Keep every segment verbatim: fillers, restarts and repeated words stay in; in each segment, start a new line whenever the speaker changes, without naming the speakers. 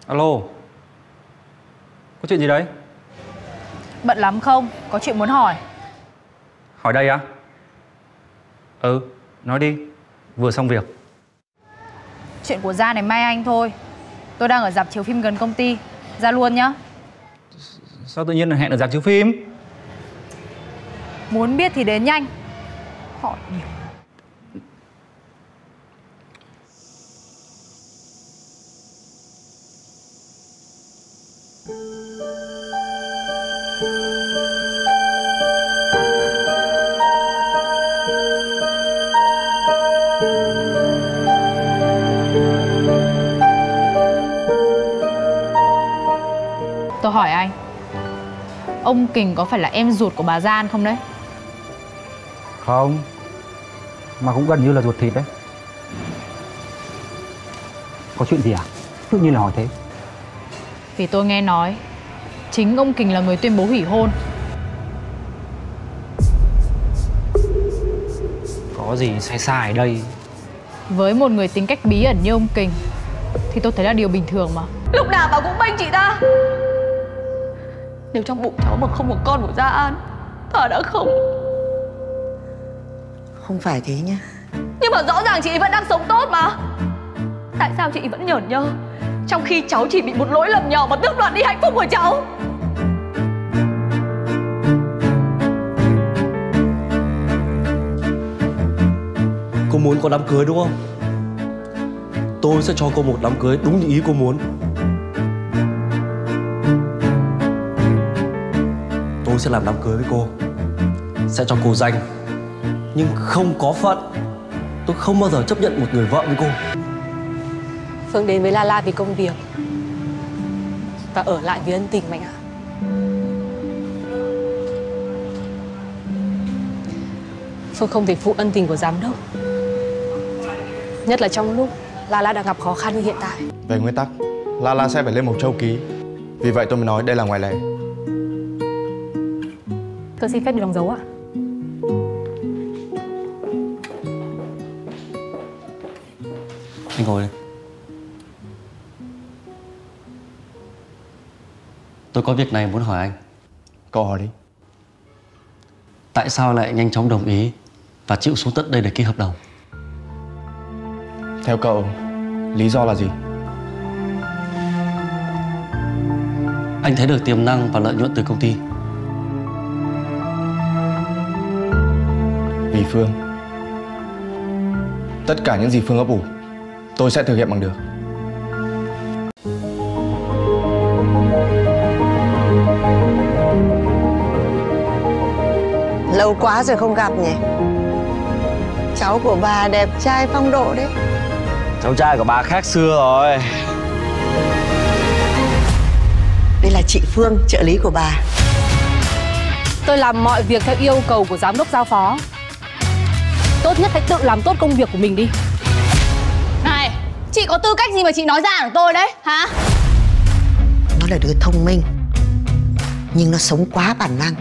Alo. Có chuyện gì đấy?
Bận lắm không? Có chuyện muốn hỏi.
Hỏi đây á? Ừ, nói đi. Vừa xong việc.
Chuyện của Gia này may anh thôi. Tôi đang ở rạp chiếu phim gần công ty. Ra luôn nhá.
Sao tự nhiên hẹn ở rạp chiếu phim?
Muốn biết thì đến nhanh. Hỏi nhiều. Tôi hỏi anh, ông Kình có phải là em ruột của bà Gian không đấy?
Không. Mà cũng gần như là ruột thịt đấy. Có chuyện gì à? Tự nhiên là hỏi thế.
Vì tôi nghe nói chính ông Kình là người tuyên bố hủy hôn.
Có gì sai sai ở đây?
Với một người tính cách bí ẩn như ông Kình thì tôi thấy là điều bình thường mà.
Lúc nào bà cũng bênh chị ta. Nếu trong bụng cháu mà không có con của Gia An, thà đã không.
Không phải thế nhá.
Nhưng mà rõ ràng chị vẫn đang sống tốt mà. Tại sao chị vẫn nhởn nhơ, trong khi cháu chỉ bị một lỗi lầm nhỏ mà tước đoạt đi hạnh phúc của cháu?
Cô muốn có đám cưới đúng không? Tôi sẽ cho cô một đám cưới đúng như ý cô muốn. Tôi sẽ làm đám cưới với cô, sẽ cho cô danh, nhưng không có phận. Tôi không bao giờ chấp nhận một người vợ với cô.
Phương đến với La La vì công việc và ở lại vì ân tình Mạnh ạ. Phương không thể phụ ân tình của giám đốc, nhất là trong lúc La La đang gặp khó khăn như hiện tại.
Về nguyên tắc, La La sẽ phải lên Mộc Châu ký. Vì vậy tôi mới nói đây là ngoại lệ.
Tôi xin phép được đóng dấu ạ.
Anh ngồi đây. Tôi có việc này muốn hỏi anh.
Cậu hỏi đi.
Tại sao lại nhanh chóng đồng ý và chịu xuống tận đây để ký hợp đồng?
Theo cậu, lý do là gì?
Anh thấy được tiềm năng và lợi nhuận từ công ty.
Vì Phương. Tất cả những gì Phương ấp ủ, tôi sẽ thực hiện bằng được.
Lâu quá rồi không gặp nhỉ? Cháu của bà đẹp trai phong độ đấy.
Cháu trai của bà khác xưa rồi.
Đây là chị Phương, trợ lý của bà.
Tôi làm mọi việc theo yêu cầu của giám đốc giao phó. Tốt nhất hãy tự làm tốt công việc của mình đi.
Này, chị có tư cách gì mà chị nói ra của tôi đấy, hả?
Nó là đứa thông minh, nhưng nó sống quá bản năng.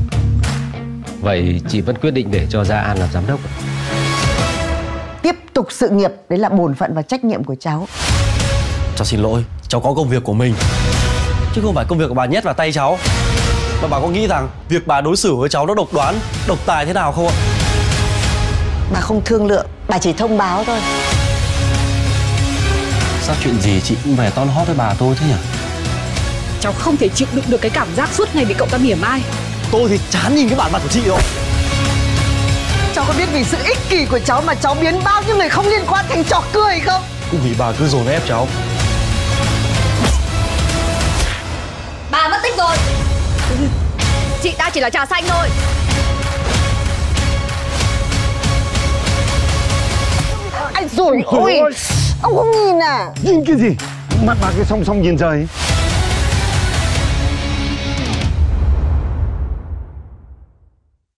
Vậy chị vẫn quyết định để cho Gia An làm giám đốc?
Tiếp tục sự nghiệp, đấy là bổn phận và trách nhiệm của cháu.
Cháu xin lỗi, cháu có công việc của mình, chứ không phải công việc của bà nhét vào tay cháu. Mà bà có nghĩ rằng việc bà đối xử với cháu nó độc đoán, độc tài thế nào không ạ?
Bà không thương lượng, bà chỉ thông báo thôi.
Sao chuyện gì chị cũng về ton hót với bà tôi thế nhỉ?
Cháu không thể chịu đựng được cái cảm giác suốt ngày bị cậu ta mỉa mai.
Tôi thì chán nhìn cái bản mặt của chị rồi.
Cháu có biết vì sự ích kỷ của cháu mà cháu biến bao nhiêu người không liên quan thành trò cười không?
Cũng vì bà cứ dồn ép cháu.
Bà mất tích rồi. Chị ta chỉ là trà xanh thôi.
Anh rồi ôi, ông không nhìn à?
Nhìn cái gì? Mặt bà cái song song nhìn trời.